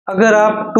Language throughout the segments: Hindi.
अगर आप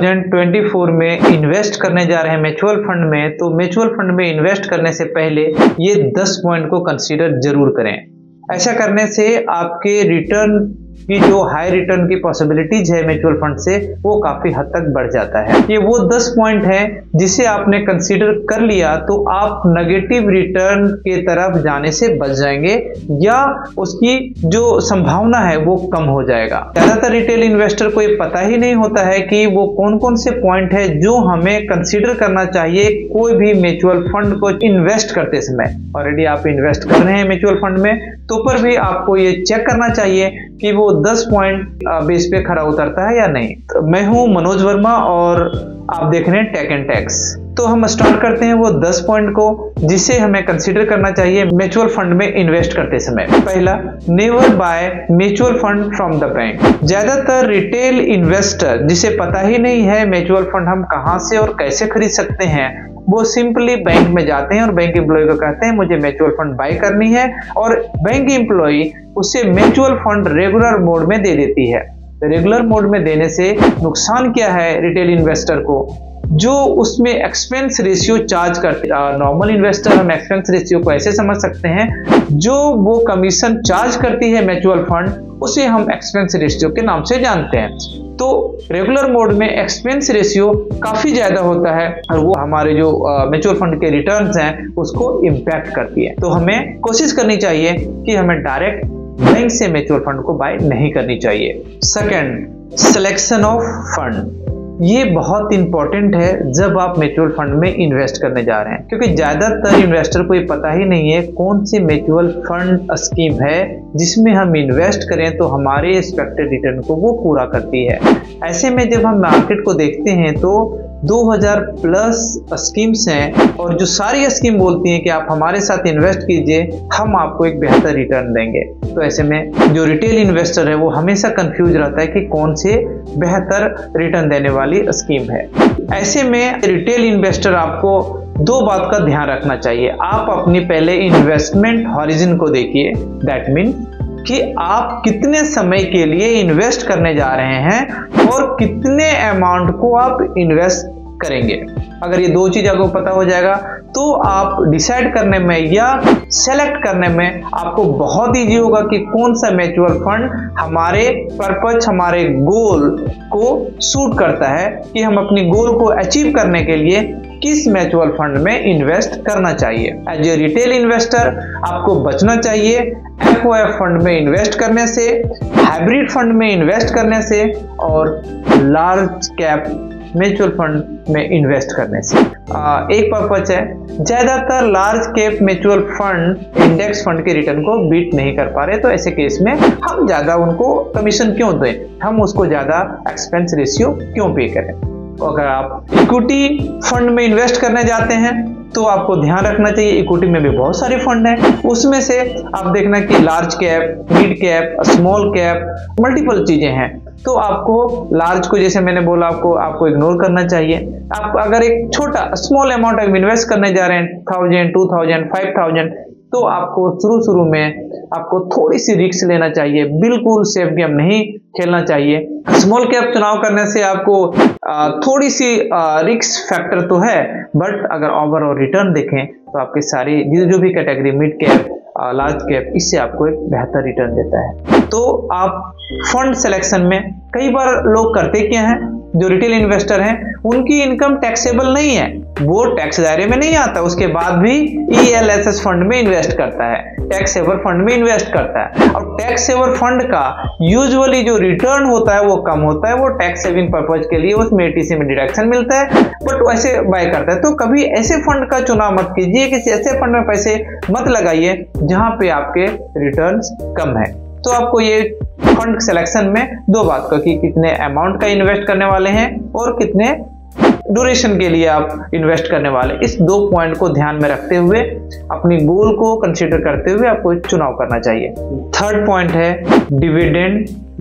2024 में इन्वेस्ट करने जा रहे हैं म्यूचुअल फंड में, तो म्यूचुअल फंड में इन्वेस्ट करने से पहले ये 10 पॉइंट को कंसीडर जरूर करें। ऐसा करने से आपके रिटर्न की जो हाई रिटर्न की पॉसिबिलिटीज है म्यूचुअल फंड से, वो काफी हद तक बढ़ जाता है। ये वो 10 पॉइंट है जिसे आपने कंसीडर कर लिया तो आप नेगेटिव रिटर्न के तरफ जाने से बच जाएंगे या उसकी जो संभावना है वो कम हो जाएगा। ज्यादातर रिटेल इन्वेस्टर को ये पता ही नहीं होता है कि वो कौन कौन से पॉइंट है जो हमें कंसीडर करना चाहिए कोई भी म्यूचुअल फंड को इन्वेस्ट करते समय। ऑलरेडी आप इन्वेस्ट कर रहे हैं म्यूचुअल फंड में, तो पर भी आपको ये चेक करना चाहिए कि वो 10 पॉइंट बेस पे खरा उतरता है या नहीं। तो मैं हूं मनोज वर्मा और आप देख रहे हैं टेक एंड टैक्स। तो हम स्टार्ट करते हैं वो 10 पॉइंट को जिसे हमें कंसीडर करना चाहिए म्यूचुअल फंड में इन्वेस्ट करते समय। पहला, never buy mutual fund from the bank. ज्यादातर रिटेल इन्वेस्टर जिसे पता ही नहीं है म्यूचुअल फंड हम कहां से और कैसे खरीद सकते हैं, वो सिंपली बैंक में जाते हैं और बैंक एम्प्लॉय को कहते हैं मुझे म्यूचुअल फंड बाय करनी है, और बैंक एम्प्लॉय उसे म्यूचुअल फंड रेगुलर मोड में दे देती है। रेगुलर मोड में देने से नुकसान क्या है रिटेल इन्वेस्टर को, जो उसमें एक्सपेंस रेशियो चार्ज करते हैं। नॉर्मल इन्वेस्टर हम एक्सपेंस रेशियो को ऐसे समझ सकते हैं, जो वो कमीशन चार्ज करती है म्यूचुअल फंड उसे हम एक्सपेंस रेशियो के नाम से जानते हैं। तो रेगुलर मोड में एक्सपेंस रेशियो काफी ज्यादा होता है और वो हमारे जो म्यूचुअल फंड के रिटर्न्स हैं उसको इम्पैक्ट करती है। तो हमें कोशिश करनी चाहिए कि हमें डायरेक्ट बैंक से म्यूचुअल फंड को बाय नहीं करनी चाहिए। Second, selection of fund. ये बहुत इंपॉर्टेंट है जब आप म्यूचुअल फंड में इन्वेस्ट करने जा रहे हैं, क्योंकि ज्यादातर इन्वेस्टर को ये पता ही नहीं है कौन सी म्यूचुअल फंड स्कीम है जिसमें हम इन्वेस्ट करें तो हमारे एक्सपेक्टेड रिटर्न को वो पूरा करती है। ऐसे में जब हम मार्केट को देखते हैं तो 2000 प्लस स्कीम्स हैं और जो सारी स्कीम बोलती हैं कि आप हमारे साथ इन्वेस्ट कीजिए, हम आपको एक बेहतर रिटर्न देंगे। तो ऐसे में जो रिटेल इन्वेस्टर है वो हमेशा कंफ्यूज रहता है कि कौन से बेहतर रिटर्न देने वाली स्कीम है। ऐसे में रिटेल इन्वेस्टर आपको दो बात का ध्यान रखना चाहिए। आप अपनी पहले इन्वेस्टमेंट हॉरिजन को देखिए, दैट मीन कि आप कितने समय के लिए इन्वेस्ट करने जा रहे हैं और कितने अमाउंट को आप इन्वेस्ट करेंगे। अगर ये दो चीज आपको पता हो जाएगा तो आप डिसाइड करने में या सेलेक्ट करने में आपको बहुत ईजी होगा कि कौन सा म्यूचुअल फंड हमारे पर्पज, हमारे गोल को सूट करता है, कि हम अपनी गोल को अचीव करने के लिए किस म्यूचुअल फंड में इन्वेस्ट करना चाहिए। एज ए रिटेल इन्वेस्टर आपको बचना चाहिए एफओएफ फंड में इन्वेस्ट करने से, हाइब्रिड फंड में इन्वेस्ट करने से और लार्ज कैप म्यूचुअल फंड में इन्वेस्ट करने से। एक पर्पज है, ज्यादातर large cap mutual fund index fund के रिटर्न को बीट नहीं कर पा रहे, तो ऐसे केस में हम ज्यादा उनको कमीशन क्यों दें, हम उसको ज्यादा एक्सपेंस रेशियो क्यों पे करें। तो अगर आप इक्विटी फंड में इन्वेस्ट करने जाते हैं तो आपको ध्यान रखना चाहिए इक्विटी में भी बहुत सारे फंड हैं, उसमें से आप देखना कि large cap, mid cap, small cap, multiple चीजें हैं। तो आपको लार्ज को, जैसे मैंने बोला, आपको इग्नोर करना चाहिए। आप अगर एक छोटा स्मॉल अमाउंट आप इन्वेस्ट करने जा रहे हैं 1000, 2000, 5000, तो आपको शुरू में आपको थोड़ी सी रिस्क लेना चाहिए, बिल्कुल सेफ गेम नहीं खेलना चाहिए। स्मॉल कैप चुनाव करने से आपको थोड़ी सी रिस्क फैक्टर तो है, बट अगर ओवरऑल रिटर्न देखें तो आपके सारी जो भी category mid cap, large cap, इससे आपको एक बेहतर रिटर्न देता है। तो आप फंड सिलेक्शन में कई बार लोग करते क्या हैं, जो रिटेल इन्वेस्टर हैं उनकी इनकम टैक्सेबल नहीं है, वो टैक्स दायरे में नहीं आता, उसके बाद भी ELSS फंड में इन्वेस्ट करता है, टैक्स सेवर फंड में इन्वेस्ट करता है। और टैक्स सेवर फंड का यूजुअली जो रिटर्न होता है वो कम होता है, वो टैक्स सेविंग पर्पज के लिए उसमें ATC में डिडक्शन मिलता है, बट वैसे बाय करता है। तो कभी ऐसे फंड का चुनाव मत कीजिए, किसी ऐसे फंड में पैसे मत लगाइए जहां पे आपके रिटर्न्स कम है। तो आपको ये फंड सिलेक्शन में दो बात का, कि कितने अमाउंट का इन्वेस्ट करने वाले हैं और कितने ड्यूरेशन के लिए आप इन्वेस्ट करने वाले, इस दो पॉइंट को ध्यान में रखते हुए अपनी गोल को कंसीडर करते हुए आपको चुनाव करना चाहिए। थर्ड पॉइंट है डिविडेंड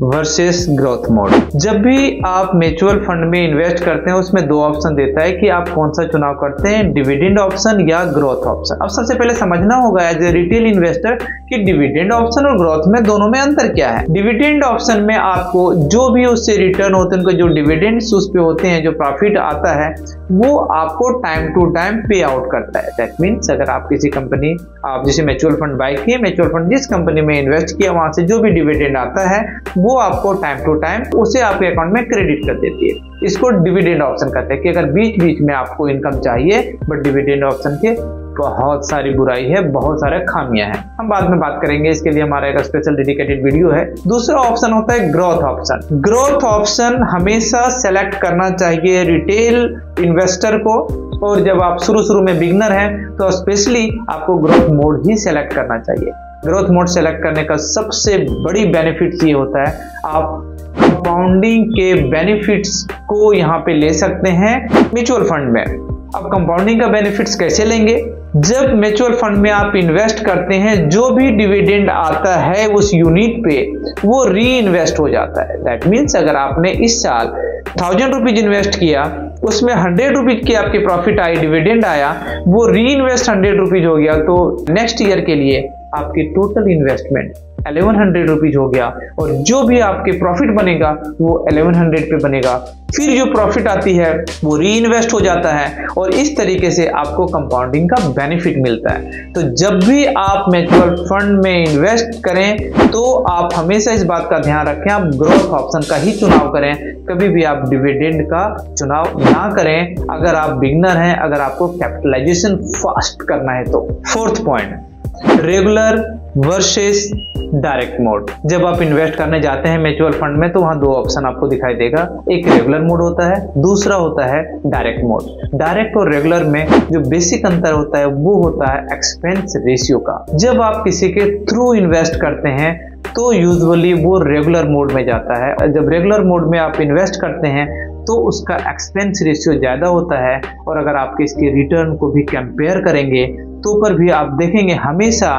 वर्सेस ग्रोथ मोड। जब भी आप म्यूचुअल फंड में इन्वेस्ट करते हैं उसमें दो ऑप्शन देता है कि आप कौन सा चुनाव करते हैं, डिविडेंड ऑप्शन या ग्रोथ ऑप्शन। अब सबसे पहले समझना होगा एज ए रिटेल इन्वेस्टर कि डिविडेंड ऑप्शन और ग्रोथ में दोनों में अंतर क्या है। डिविडेंड ऑप्शन में आपको जो भी उससे रिटर्न होते हैं, उनके जो डिविडेंड्स उस पे होते हैं, जो प्रॉफिट आता है वो आपको time to time pay out करता है। दैट मीन्स अगर आप किसी कंपनी, आप जैसे म्यूचुअल फंड बाय किए, म्यूचुअल फंड जिस कंपनी में इन्वेस्ट किया वहां से जो भी डिविडेंड आता है वो आपको टाइम टू टाइम उसे आपके अकाउंट में क्रेडिट कर देती है। इसको डिविडेंड ऑप्शन कहते हैं कि अगर बीच बीच में आपको इनकम चाहिए, बट डिविडेंड ऑप्शन के बहुत सारी बुराई है, बहुत सारे खामियां हैं, हम बाद में बात करेंगे, इसके लिए हमारा एक स्पेशल डेडिकेटेड वीडियो है। दूसरा ऑप्शन होता है ग्रोथ ऑप्शन। ग्रोथ ऑप्शन हमेशा सेलेक्ट करना चाहिए रिटेल इन्वेस्टर को, और जब आप शुरू में बिगनर हैं तो स्पेशली आपको ग्रोथ मोड ही सेलेक्ट करना चाहिए। ग्रोथ मोड सेलेक्ट करने का सबसे बड़ी बेनिफिट ये होता है, आप कंपाउंडिंग के बेनिफिट्स को यहाँ पे ले सकते हैं म्यूचुअल फंड में। अब कंपाउंडिंग का बेनिफिट्स कैसे लेंगे? जब म्यूचुअल फंड में आप इन्वेस्ट करते हैं, जो भी डिविडेंड आता है उस यूनिट पे वो री इन्वेस्ट हो जाता है। दैट मीन्स अगर आपने इस साल 1000 रुपीज इन्वेस्ट किया, उसमें 100 रुपीज की आपकी प्रॉफिट आई, डिविडेंड आया, वो री इन्वेस्ट 100 रुपीज हो गया, तो नेक्स्ट ईयर के लिए आपकी टोटल इन्वेस्टमेंट 1100 रुपीज हो गया, और जो भी आपके प्रॉफिट बनेगा वो 1100 पे बनेगा। फिर जो प्रॉफिट आती है वो री इन्वेस्ट हो जाता है, और इस तरीके से आपको कंपाउंडिंग का बेनिफिट मिलता है। तो जब भी आप म्यूचुअल फंड में इन्वेस्ट करें तो आप हमेशा इस बात का ध्यान रखें, आप ग्रोथ ऑप्शन का ही चुनाव करें, कभी भी आप डिविडेंड का चुनाव ना करें अगर आप बिगनर हैं, अगर आपको कैपिटलाइजेशन फास्ट करना है तो। Fourth point, regular versus direct mode. जब आप इन्वेस्ट करने जाते हैं म्यूचुअल फंड में तो वहां दो ऑप्शन आपको दिखाई देगा, एक रेगुलर मोड होता है, दूसरा होता है डायरेक्ट मोड। डायरेक्ट और रेगुलर में जो बेसिक अंतर होता है वो होता है एक्सपेंस रेशियो का। जब आप किसी के थ्रू इन्वेस्ट करते हैं तो यूजुअली वो रेगुलर मोड में जाता है। जब रेगुलर मोड में आप इन्वेस्ट करते हैं तो उसका एक्सपेंस रेशियो ज्यादा होता है, और अगर आप इसके रिटर्न को भी कंपेयर करेंगे तो पर भी आप देखेंगे हमेशा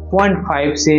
0.5 से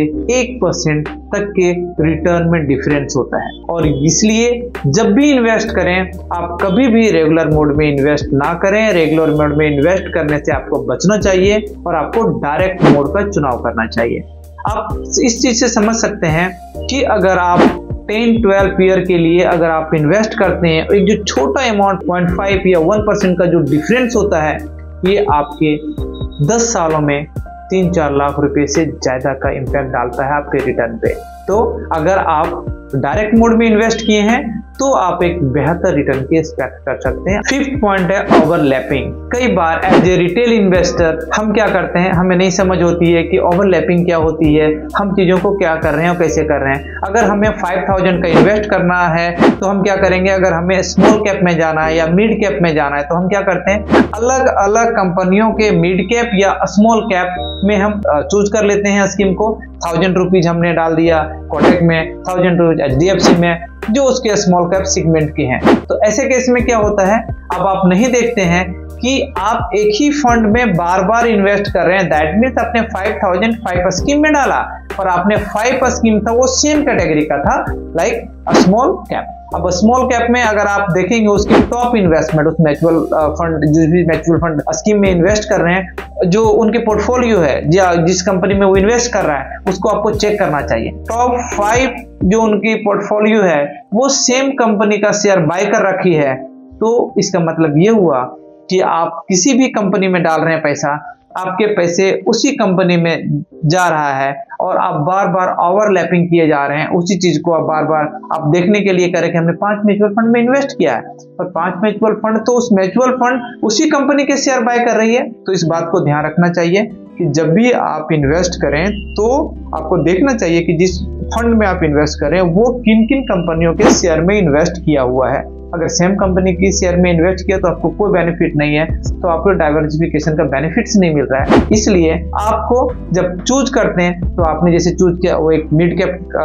1% तक के रिटर्न में डिफरेंस होता है। और इसलिए जब भी इन्वेस्ट करें आप कभी भी रेगुलर मोड में इन्वेस्ट ना करें। रेगुलर मोड में इन्वेस्ट करने से आपको बचना चाहिए और आपको डायरेक्ट मोड का चुनाव करना चाहिए। आप इस चीज से समझ सकते हैं कि अगर आप 10-12 ईयर के लिए अगर आप इन्वेस्ट करते हैं, एक जो छोटा अमाउंट 0.5 या 1% का जो डिफरेंस होता है, ये आपके 10 सालों में 3-4 लाख रुपए से ज्यादा का इम्पैक्ट डालता है आपके रिटर्न पे। तो अगर आप डायरेक्ट मोड में इन्वेस्ट किए हैं तो आप एक बेहतर रिटर्न की एक्सपेक्ट कर सकते हैं। फिफ्थ पॉइंट है ओवरलैपिंग। कई बार एज ए रिटेल इन्वेस्टर हम क्या करते हैं, हमें नहीं समझ होती है कि ओवरलैपिंग क्या होती है, हम चीजों को क्या कर रहे हैं और कैसे कर रहे हैं। अगर हमें 5000 का इन्वेस्ट करना है तो हम क्या करेंगे, अगर हमें स्मॉल कैप में जाना है या मिड कैप में जाना है तो हम क्या करते हैं, अलग अलग कंपनियों के मिड कैप या स्मॉल कैप में हम चूज कर लेते हैं स्कीम को। 1000 रुपीज हमने डाल दिया कोटक में, 1000 रुपीज HDFC में, जो उसके स्मॉल कैप सेगमेंट के हैं। तो ऐसे केस में क्या होता है, अब आप नहीं देखते हैं कि आप एक ही फंड में बार बार इन्वेस्ट कर रहे हैं। दैट मीन्स आपने 5000 5 स्कीम में डाला और आपने 5 स्कीम था वो सेम कैटेगरी का था, लाइक स्मॉल कैप। अब स्मॉल कैप में अगर आप देखेंगे उसकी टॉप इन्वेस्टमेंट, उस म्यूचुअल फंड जिस भी म्यूचुअल फंड स्कीम में इन्वेस्ट कर रहे हैं, जो उनके पोर्टफोलियो है या जिस कंपनी में वो इन्वेस्ट कर रहा है उसको आपको चेक करना चाहिए। टॉप 5 जो उनकी पोर्टफोलियो है वो सेम कंपनी का शेयर बाय कर रखी है, तो इसका मतलब ये हुआ कि आप किसी भी कंपनी में डाल रहे हैं पैसा, आपके पैसे उसी कंपनी में जा रहा है और आप बार बार ओवरलैपिंग किए जा रहे हैं। उसी चीज को आप बार बार आप देखने के लिए करें कि हमने 5 म्यूचुअल फंड में इन्वेस्ट किया है और 5 म्यूचुअल फंड तो उस म्यूचुअल फंड उसी कंपनी के शेयर बाय कर रही है। तो इस बात को ध्यान रखना चाहिए कि जब भी आप इन्वेस्ट करें तो आपको देखना चाहिए कि जिस फंड में आप इन्वेस्ट करें वो किन किन कंपनियों के शेयर में इन्वेस्ट किया हुआ है। अगर सेम कंपनी की शेयर में इन्वेस्ट किया तो आपको कोई बेनिफिट नहीं है, तो आपको डाइवर्सिफिकेशन का बेनिफिट्स नहीं मिल रहा है। इसलिए आपको जब चूज करते हैं तो आपने जैसे चूज किया वो एक मिड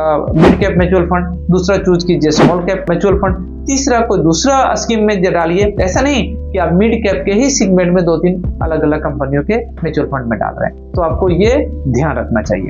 कैप म्यूचुअल फंड, दूसरा चूज कीजिए स्मॉल कैप म्यूचुअल फंड, तीसरा कोई दूसरा स्कीम में डालिए। ऐसा नहीं कि आप मिड कैप के ही सेगमेंट में 2-3 अलग अलग कंपनियों के म्यूचुअल फंड में डाल रहे हैं। तो आपको ये ध्यान रखना चाहिए।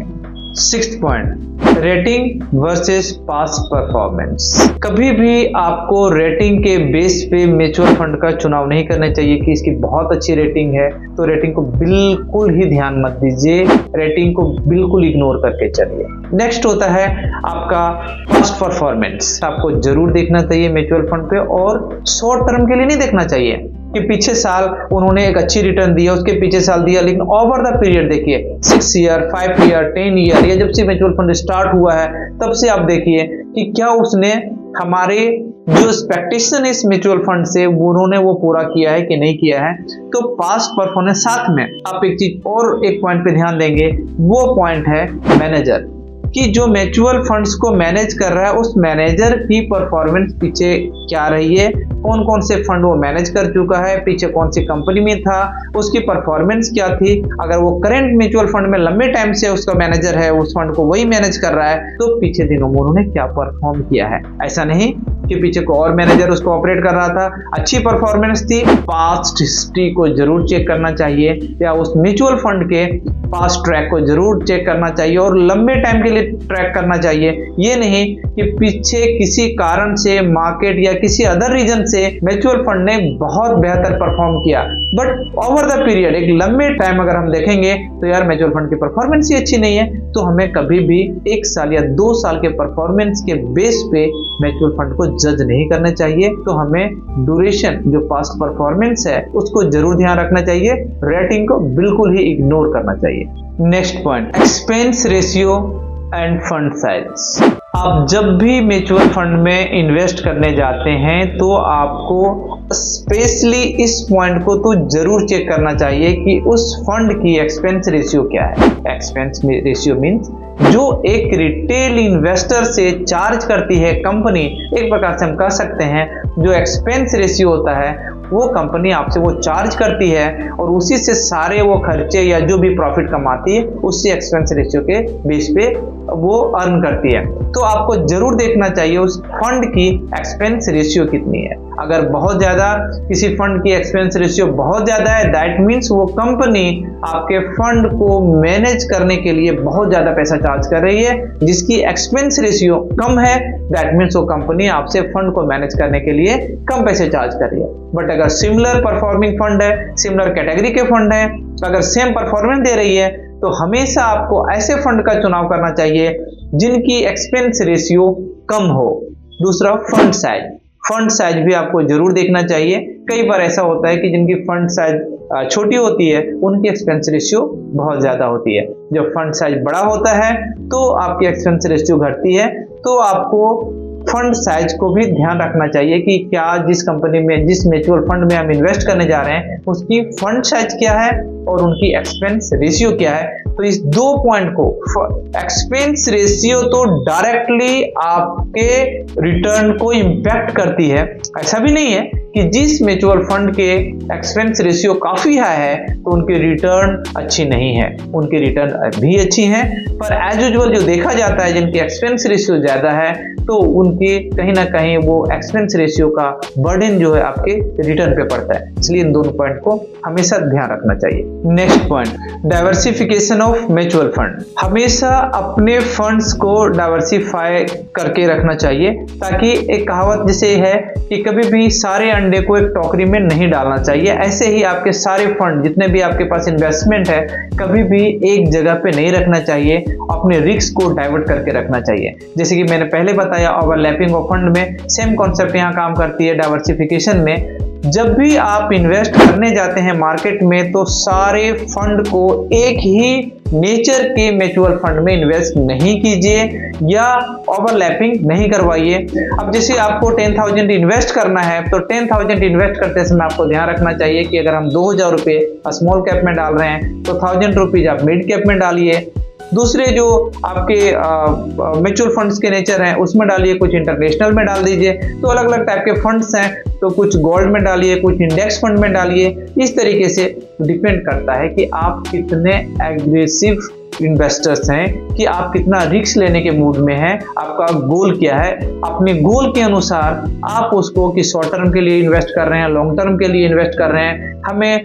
Sixth point, rating versus past performance. कभी भी आपको रेटिंग के बेस पे म्यूचुअल फंड का चुनाव नहीं करना चाहिए कि इसकी बहुत अच्छी रेटिंग है तो रेटिंग को बिल्कुल ही ध्यान मत दीजिए, रेटिंग को बिल्कुल इग्नोर करके चलिए। नेक्स्ट होता है आपका पास्ट परफॉर्मेंस। आपको जरूर देखना चाहिए म्यूचुअल फंड पे, और शॉर्ट टर्म के लिए नहीं देखना चाहिए कि पीछे साल उन्होंने एक अच्छी रिटर्न दिया, उसके पीछे साल दिया, लेकिन ओवर द पीरियड देखिए 6 ईयर, 5 ईयर, 10 ईयर, या जब से म्यूचुअल फंड स्टार्ट हुआ है तब से आप देखिए कि क्या उसने हमारे जो एक्सपेक्टेशन इस म्यूचुअल फंड से उन्होंने वो पूरा किया है कि नहीं किया है। तो पास्ट परफॉर्मेंस। साथ में आप एक चीज और एक पॉइंट पे ध्यान देंगे, वो पॉइंट है मैनेजर, कि जो म्यूचुअल फंड्स को मैनेज कर रहा है उस मैनेजर की परफॉर्मेंस पीछे क्या रही है, कौन कौन से फंड वो मैनेज कर चुका है, पीछे कौन सी कंपनी में था, उसकी परफॉर्मेंस क्या थी। अगर वो करंट म्यूचुअल फंड में लंबे टाइम से उसका मैनेजर है, उस फंड को वही मैनेज कर रहा है, तो पीछे दिनों में उन्होंने क्या परफॉर्म किया है। ऐसा नहीं कि पीछे को और मैनेजर उसको ऑपरेट कर रहा था, अच्छी परफॉर्मेंस थी। पास्ट हिस्ट्री को जरूर चेक करना चाहिए, या उस म्यूचुअल फंड के पास्ट ट्रैक को जरूर चेक करना चाहिए और लंबे टाइम के लिए ट्रैक करना चाहिए। ये नहीं कि पीछे किसी कारण से, मार्केट या किसी अदर रीजन से म्यूचुअल फंड ने बहुत बेहतर परफॉर्म किया, बट ओवर द पीरियड एक लंबे टाइम अगर हम देखेंगे तो यार म्यूचुअल फंड की परफॉर्मेंस ही अच्छी नहीं है, तो हमें कभी भी 1 साल या 2 साल के परफॉर्मेंस के बेस पे म्यूचुअल फंड को जज नहीं करना चाहिए। तो हमें ड्यूरेशन, जो पास्ट परफॉर्मेंस है, उसको जरूर ध्यान रखना चाहिए, रेटिंग को बिल्कुल ही इग्नोर करना चाहिए। Next point, expense ratio and fund size. आप जब भी म्यूचुअल फंड में इन्वेस्ट करने जाते हैं तो आपको स्पेशली इस पॉइंट को तो जरूर चेक करना चाहिए कि उस फंड की एक्सपेंस रेशियो क्या है। एक्सपेंस रेशियो मींस जो एक रिटेल इन्वेस्टर से चार्ज करती है कंपनी, एक प्रकार से हम कह सकते हैं जो एक्सपेंस रेशियो होता है वो कंपनी आपसे वो चार्ज करती है और उसी से सारे वो खर्चे या जो भी प्रॉफिट कमाती है उससे एक्सपेंस रेशियो के बेस पे वो अर्न करती है। तो आपको जरूर देखना चाहिए उस फंड की एक्सपेंस रेशियो कितनी है। अगर बहुत ज्यादा किसी फंड की एक्सपेंस रेशियो बहुत ज्यादा है, दैट मीन्स वो कंपनी आपके फंड को मैनेज करने के लिए बहुत ज्यादा पैसा चार्ज कर रही है। जिसकी एक्सपेंस रेशियो कम है, दैट मीन्स वो कंपनी आपसे फंड को मैनेज करने के लिए कम पैसे चार्ज कर रही है। बट अगर सिमिलर परफॉर्मिंग फंड है, सिमिलर कैटेगरी के फंड है, अगर सेम परफॉर्मेंस दे रही है, तो हमेशा आपको ऐसे फंड का चुनाव करना चाहिए जिनकी एक्सपेंस रेशियो कम हो। दूसरा, फंड साइज। फंड साइज भी आपको जरूर देखना चाहिए। कई बार ऐसा होता है कि जिनकी फंड साइज छोटी होती है उनकी एक्सपेंस रेशियो बहुत ज्यादा होती है। जब फंड साइज बड़ा होता है तो आपकी एक्सपेंस रेशियो घटती है। तो आपको फंड साइज को भी ध्यान रखना चाहिए कि क्या जिस कंपनी में, जिस म्यूचुअल फंड में हम इन्वेस्ट करने जा रहे हैं उसकी फंड साइज क्या है और उनकी एक्सपेंस रेशियो क्या है। तो इस 2 पॉइंट को, एक्सपेंस रेशियो तो डायरेक्टली आपके रिटर्न को इंपैक्ट करती है। ऐसा भी नहीं है कि जिस म्यूचुअल फंड के एक्सपेंस रेशियो काफी हाई है तो उनकी रिटर्न अच्छी नहीं है, उनकी रिटर्न भी अच्छी है। पर एज यूजुअल जो देखा जाता है जिनकी एक्सपेंस रेशियो ज्यादा है तो उनके कहीं ना कहीं वो एक्सपेंस रेशियो का बर्डन जो है आपके रिटर्न पे पड़ता है। इसलिए इन दोनों पॉइंट को हमेशा ध्यान रखना चाहिए। Next point, diversification of mutual fund. हमेशा अपने फंड्स को डाइवर्सिफाई करके रखना चाहिए, ताकि एक कहावत जैसे है कि कभी भी सारे अंडे को एक टोकरी में नहीं डालना चाहिए। ऐसे ही आपके सारे फंड, जितने भी आपके पास इन्वेस्टमेंट है, कभी भी एक जगह पे नहीं रखना चाहिए, अपने रिस्क को डाइवर्ट करके रखना चाहिए। जैसे कि मैंने पहले बताया, ओवरलैपिंग ऑफ फंड में सेम कॉन्सेप्ट यहाँ काम करती है। डाइवर्सिफिकेशन में जब भी आप इन्वेस्ट करने जाते हैं मार्केट में तो सारे फंड को एक ही नेचर के म्यूचुअल फंड में इन्वेस्ट नहीं कीजिए या ओवरलैपिंग नहीं करवाइए। अब जैसे आपको 10,000 इन्वेस्ट करना है तो 10,000 इन्वेस्ट करते समय आपको ध्यान रखना चाहिए कि अगर हम 2,000 रुपये स्मॉल कैप में डाल रहे हैं तो 1,000 रुपीज आप मिड कैप में डालिए। दूसरे जो आपके म्यूचुअल फंड्स के नेचर हैं उसमें डालिए, कुछ इंटरनेशनल में डाल दीजिए। तो अलग अलग टाइप के फंड्स हैं, तो कुछ गोल्ड में डालिए, कुछ इंडेक्स फंड में डालिए। इस तरीके से डिपेंड करता है कि आप कितने एग्रेसिव इन्वेस्टर्स हैं, कि आप कितना रिस्क लेने के मूड में हैं, आपका गोल क्या है। अपने गोल के अनुसार आप उसको कि शॉर्ट टर्म के लिए इन्वेस्ट कर रहे हैं, लॉन्ग टर्म के लिए इन्वेस्ट कर रहे हैं। हमें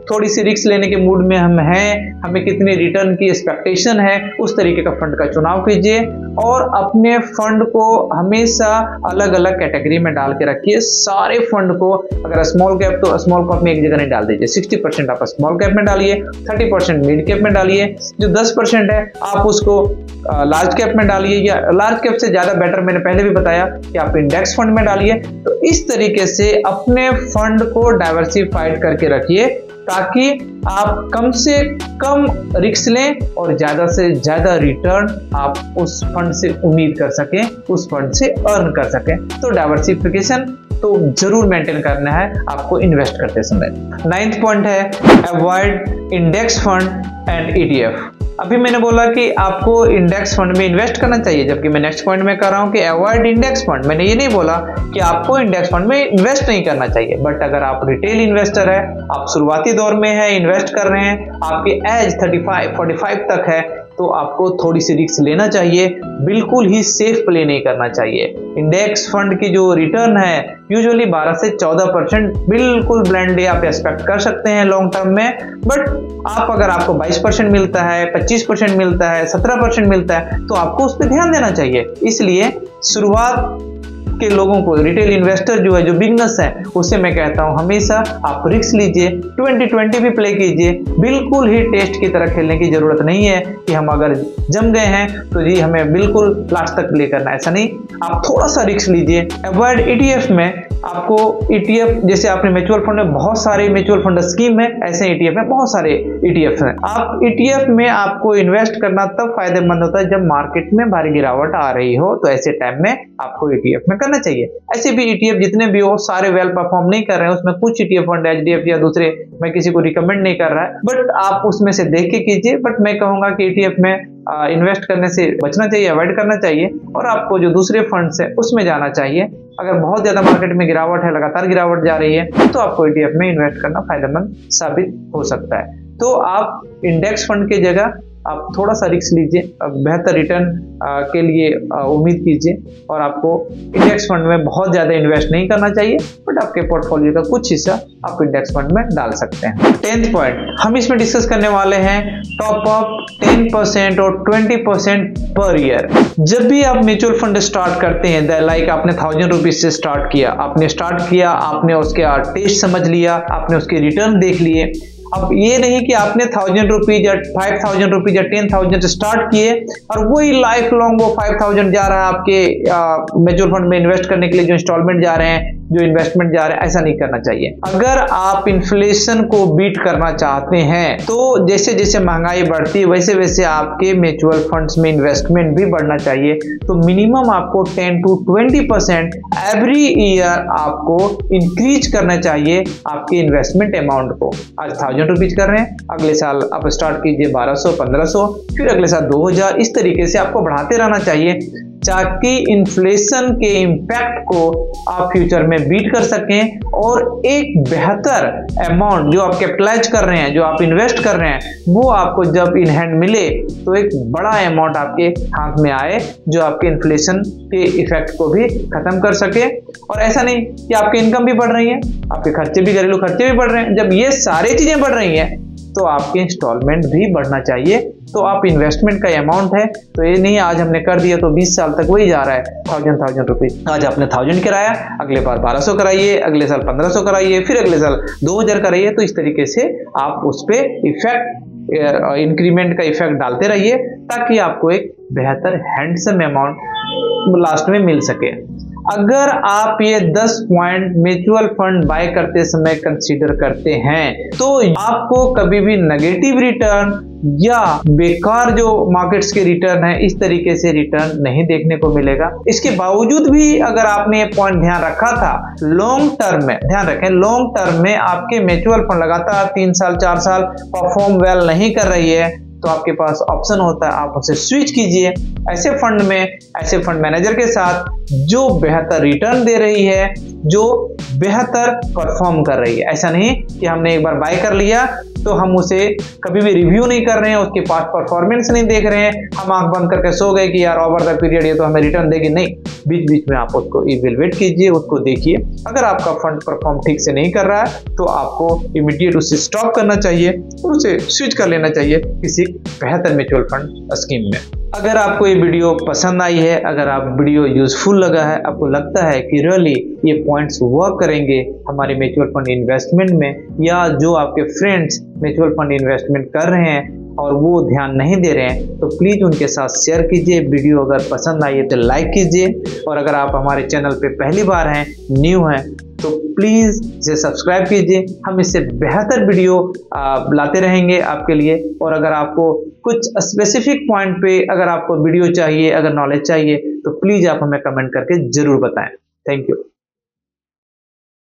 थोड़ी सी रिस्क लेने के मूड में हम हैं, हमें कितने रिटर्न की एक्सपेक्टेशन है, उस तरीके का फंड का चुनाव कीजिए और अपने फंड को हमेशा अलग अलग कैटेगरी में डाल के रखिए। सारे फंड को, अगर स्मॉल कैप तो स्मॉल कैप में एक जगह नहीं डाल दीजिए, 60% आप स्मॉल कैप में डालिए, 30% मिड कैप में डालिए, जो 10% है आप उसको लार्ज कैप में डालिए, या लार्ज कैप से ज्यादा बेटर मैंने पहले भी बताया कि आप इंडेक्स फंड में डालिए। तो इस तरीके से अपने फंड को डाइवर्सिफाइड करके रखिए ताकि आप कम से कम रिस्क लें और ज्यादा से ज्यादा रिटर्न आप उस फंड से उम्मीद कर सकें, उस फंड से अर्न कर सकें। तो डाइवर्सिफिकेशन तो जरूर मेंटेन करना है आपको इन्वेस्ट करते समय। 9th पॉइंट है avoid index fund and ETF। अभी मैंने बोला कि आपको इंडेक्स फंड में इन्वेस्ट करना चाहिए, जबकि मैं नेक्स्ट पॉइंट में कर रहा हूं कि अवॉइड इंडेक्स फंड। मैंने ये नहीं बोला कि आपको इंडेक्स फंड में इन्वेस्ट नहीं करना चाहिए, बट अगर आप रिटेल इन्वेस्टर है, आप शुरुआती दौर में है, इन्वेस्ट कर रहे हैं, आपकी एज 35-45 तक है, तो आपको थोड़ी सी रिस्क लेना चाहिए, बिल्कुल ही सेफ प्ले नहीं करना चाहिए। इंडेक्स फंड की जो रिटर्न है यूजुअली 12 से 14% बिल्कुल ब्लेंड आप एक्सपेक्ट कर सकते हैं लॉन्ग टर्म में, बट अगर आपको 22% मिलता है, 25% मिलता है, 17% मिलता है, तो आपको उस पर ध्यान देना चाहिए। इसलिए शुरुआत के लोगों को, रिटेल इन्वेस्टर जो है, जो बिगनर्स है, उससे मैं कहता हूं हमेशा आप रिस्क लीजिए, 20-20 भी प्ले कीजिए। बिल्कुल ही टेस्ट की तरह खेलने की जरूरत नहीं है कि हम अगर जम गए हैं तो जी हमें बिल्कुल लास्ट तक प्ले करना है, ऐसा नहीं। आप थोड़ा सा रिस्क लीजिए। अवॉइड ETF में आपको ETF, जैसे आपने म्यूचुअल फंड में बहुत सारे म्यूचुअल फंड स्कीम है, ऐसे ETF में बहुत सारे ETF हैं। आप ETF में आपको इन्वेस्ट करना तब फायदेमंद होता है जब मार्केट में भारी गिरावट आ रही हो, तो ऐसे टाइम में आपको ETF में करना चाहिए। ऐसे भी ETF जितने भी हो सारे वेल परफॉर्म नहीं कर रहे हैं, उसमें कुछ ETF फंड HDFC या दूसरे मैं किसी को रिकमेंड नहीं कर रहा है, बट आप उसमें से देख के कीजिए। बट मैं कहूंगा कि ETF में इन्वेस्ट करने से बचना चाहिए, अवॉइड करना चाहिए, और आपको जो दूसरे फंड्स है उसमें जाना चाहिए। अगर बहुत ज्यादा मार्केट में गिरावट है, लगातार गिरावट जा रही है, तो आपको ETF में इन्वेस्ट करना फायदेमंद साबित हो सकता है। तो आप इंडेक्स फंड की जगह आप थोड़ा सा रिस्क लीजिए, बेहतर रिटर्न के लिए उम्मीद कीजिए, और आपको इंडेक्स फंड में बहुत ज्यादा इन्वेस्ट नहीं करना चाहिए, बट आपके पोर्टफोलियो का कुछ हिस्सा आप इंडेक्स फंड में डाल सकते हैं। 10th पॉइंट हम इसमें डिस्कस करने वाले हैं टॉप अप 10% और 20% पर ईयर। जब भी आप म्यूचुअल फंड स्टार्ट करते हैं, लाइक आपने 1000 रुपीज से स्टार्ट किया, आपने उसके टेस्ट समझ लिया, आपने उसके रिटर्न देख लिए। अब ये नहीं कि आपने 1000 रुपीज या 5000 रुपीज या 10,000 से स्टार्ट किए और वही लाइफ लॉन्ग वो 5000 जा रहा है आपके म्यूचुअल फंड में इन्वेस्ट करने के लिए, जो इंस्टॉलमेंट जा रहे हैं, जो इन्वेस्टमेंट जा रहे हैं, ऐसा नहीं करना चाहिए। अगर आप इन्फ्लेशन को बीट करना चाहते हैं तो जैसे जैसे महंगाई बढ़ती है वैसे वैसे आपके म्यूचुअल फंड्स में इन्वेस्टमेंट भी बढ़ना चाहिए। तो मिनिमम आपको 10 to 20% एवरी ईयर आपको इंक्रीज करना चाहिए आपके इन्वेस्टमेंट अमाउंट को। आज 1000 रुपीज कर रहे हैं, अगले साल आप स्टार्ट कीजिए 1200, 1500, फिर अगले साल 2000, इस तरीके से आपको बढ़ाते रहना चाहिए ताकि इन्फ्लेशन के इम्पैक्ट को आप फ्यूचर में बीट कर सकें और एक बेहतर अमाउंट जो आप कैपिटलाइज कर रहे हैं, जो आप इन्वेस्ट कर रहे हैं, वो आपको जब इन हैंड मिले तो एक बड़ा अमाउंट आपके हाथ में आए जो आपके इन्फ्लेशन के इफेक्ट को भी खत्म कर सके। और ऐसा नहीं कि आपकी इनकम भी बढ़ रही है, आपके खर्चे भी, घरेलू खर्चे भी बढ़ रहे हैं। जब ये सारी चीजें बढ़ रही हैं तो आपके इंस्टॉलमेंट भी बढ़ना चाहिए। तो आप इन्वेस्टमेंट का अमाउंट है तो ये नहीं आज हमने कर दिया तो 20 साल तक वही जा रहा है 1000 रुपीज। आज आपने 1000 कराया, अगले बार 1200 कराइए, अगले साल 1500 कराइए, फिर अगले साल 2000 कराइए। तो इस तरीके से आप उस पर इफेक्ट, इंक्रीमेंट का इफेक्ट डालते रहिए ताकि आपको एक बेहतर हैंडसम अमाउंट लास्ट में मिल सके। अगर आप ये 10 पॉइंट म्यूचुअल फंड बाय करते समय कंसीडर करते हैं तो आपको कभी भी नेगेटिव रिटर्न या बेकार जो मार्केट्स के रिटर्न है इस तरीके से रिटर्न नहीं देखने को मिलेगा। इसके बावजूद भी अगर आपने ये पॉइंट ध्यान रखा था, लॉन्ग टर्म में ध्यान रखें, लॉन्ग टर्म में आपके म्यूचुअल फंड लगातार 3 साल 4 साल परफॉर्म वेल नहीं कर रही है तो आपके पास ऑप्शन होता है, आप उसे स्विच कीजिए ऐसे फंड में, ऐसे फंड मैनेजर के साथ जो बेहतर रिटर्न दे रही है, जो बेहतर परफॉर्म कर रही है। ऐसा नहीं कि हमने एक बार बाय कर लिया तो हम उसे कभी भी रिव्यू नहीं कर रहे हैं, उसके पास परफॉर्मेंस नहीं देख रहे हैं, हम आंख बंद करके सो गए कि यार ओवर द पीरियड ये तो हमें रिटर्न देगी। नहीं, बीच बीच में आप उसको इवैल्यूएट कीजिए, उसको देखिए। अगर आपका फंड परफॉर्म ठीक से नहीं कर रहा है तो आपको इमीडिएट उससे स्टॉप करना चाहिए और उसे स्विच कर लेना चाहिए किसी बेहतर म्यूचुअल फंड स्कीम में। अगर आपको ये वीडियो पसंद आई है, अगर आप वीडियो यूजफुल लगा है, आपको लगता है कि रियली ये पॉइंट्स वर्क करेंगे हमारे म्यूचुअल फंड इन्वेस्टमेंट में, या जो आपके फ्रेंड्स म्यूचुअल फंड इन्वेस्टमेंट कर रहे हैं और वो ध्यान नहीं दे रहे हैं, तो प्लीज़ उनके साथ शेयर कीजिए। वीडियो अगर पसंद आई है तो लाइक कीजिए, और अगर आप हमारे चैनल पे पहली बार हैं, न्यू हैं, तो प्लीज़ इसे सब्सक्राइब कीजिए। हम इससे बेहतर वीडियो लाते रहेंगे आपके लिए। और अगर आपको कुछ स्पेसिफिक पॉइंट पे अगर आपको वीडियो चाहिए, अगर नॉलेज चाहिए, तो प्लीज़ आप हमें कमेंट करके ज़रूर बताएं। Thank you.